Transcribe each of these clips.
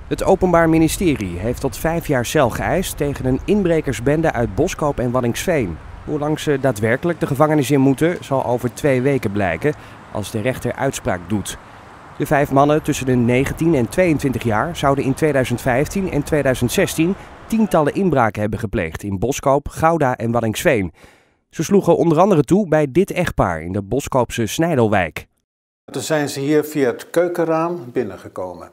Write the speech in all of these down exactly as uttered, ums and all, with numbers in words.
Het Openbaar Ministerie heeft tot vijf jaar cel geëist tegen een inbrekersbende uit Boskoop en Waddinxveen. Hoe lang ze daadwerkelijk de gevangenis in moeten, zal over twee weken blijken als de rechter uitspraak doet. De vijf mannen tussen de negentien en tweeëntwintig jaar zouden in tweeduizend vijftien en tweeduizend zestien tientallen inbraken hebben gepleegd in Boskoop, Gouda en Waddinxveen. Ze sloegen onder andere toe bij dit echtpaar in de Boskoopse Snijdelwijk. Toen zijn ze hier via het keukenraam binnengekomen.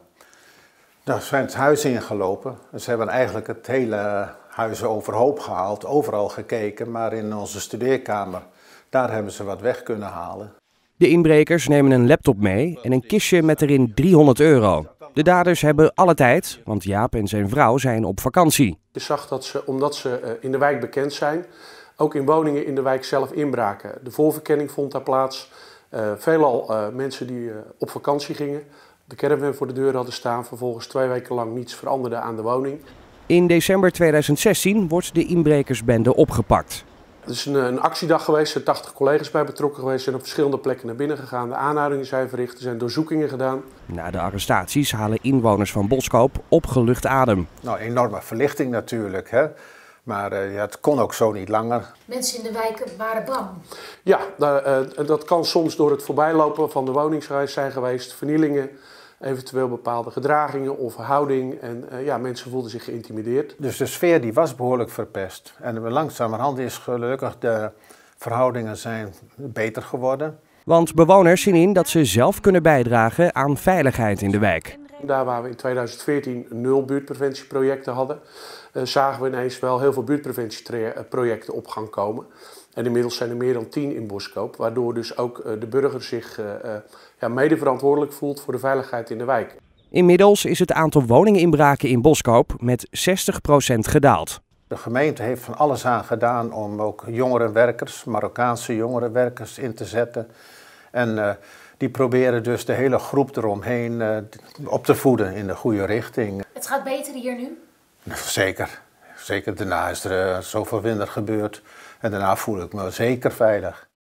Daar zijn het huis ingelopen. Ze hebben eigenlijk het hele huis overhoop gehaald, overal gekeken, maar in onze studeerkamer, daar hebben ze wat weg kunnen halen. De inbrekers nemen een laptop mee en een kistje met erin driehonderd euro. De daders hebben alle tijd, want Jaap en zijn vrouw zijn op vakantie. Je zag dat ze, omdat ze in de wijk bekend zijn, ook in woningen in de wijk zelf inbraken. De voorverkenning vond daar plaats. Uh, veelal uh, mensen die uh, op vakantie gingen, de caravan voor de deur hadden staan, vervolgens twee weken lang niets veranderde aan de woning. In december tweeduizend zestien wordt de inbrekersbende opgepakt. Het is een, een actiedag geweest, er zijn tachtig collega's bij betrokken geweest, zijn op verschillende plekken naar binnen gegaan. De aanhoudingen zijn verricht, er zijn doorzoekingen gedaan. Na de arrestaties halen inwoners van Boskoop opgelucht adem. Nou, enorme verlichting natuurlijk, hè? Maar uh, ja, het kon ook zo niet langer. Mensen in de wijken waren bang. Ja, daar, uh, dat kan soms door het voorbijlopen van de woningshuis zijn geweest, vernielingen, eventueel bepaalde gedragingen of houding. En uh, ja, mensen voelden zich geïntimideerd. Dus de sfeer die was behoorlijk verpest. En langzamerhand is gelukkig de verhoudingen zijn beter geworden. Want bewoners zien in dat ze zelf kunnen bijdragen aan veiligheid in de wijk. Daar waar we in tweeduizend veertien nul buurtpreventieprojecten hadden, uh, zagen we ineens wel heel veel buurtpreventieprojecten op gang komen. En inmiddels zijn er meer dan tien in Boskoop, waardoor dus ook uh, de burger zich uh, uh, ja, mede verantwoordelijk voelt voor de veiligheid in de wijk. Inmiddels is het aantal woninginbraken in Boskoop met zestig procent gedaald. De gemeente heeft van alles aan gedaan om ook jongerenwerkers, Marokkaanse jongerenwerkers in te zetten. En uh, die proberen dus de hele groep eromheen uh, op te voeden in de goede richting. Het gaat beter hier nu? Zeker. Zeker, daarna is er uh, zoveel minder gebeurd. En daarna voel ik me zeker veilig.